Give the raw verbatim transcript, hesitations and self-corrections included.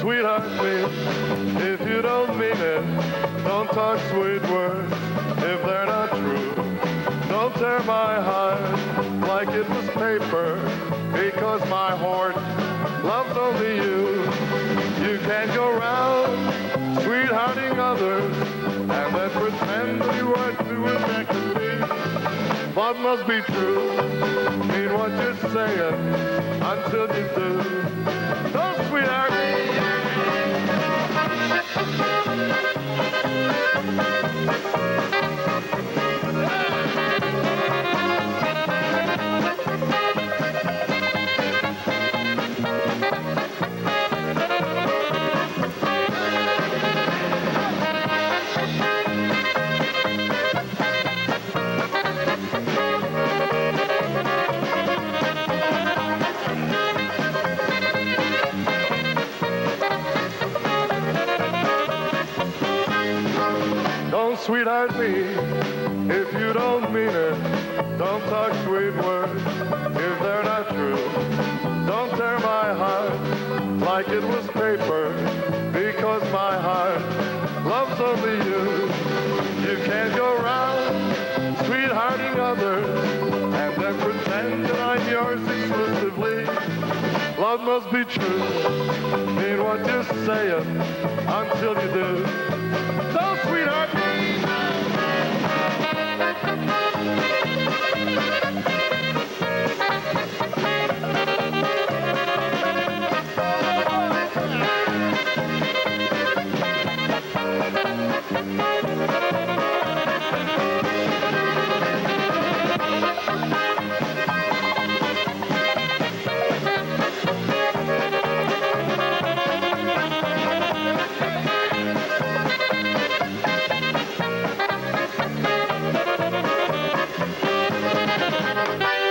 sweetheart me if you don't mean it. Don't talk sweet words if they're not true. Don't tear my heart like it was paper, because my heart loves only you. You can't go round sweethearting others and then pretend that you are too affected me. Love must be true, mean what you're saying until you do. Don't sweetheart me. Don't sweetheart me if you don't mean it. Don't talk sweet words if they're not true. Don't tear my heart like it was paper, because my heart loves only you. You can't go round sweethearting others and then pretend that I'm yours exclusively. Love must be true, mean what you're saying until you do. Don't sweetheart me. Bye.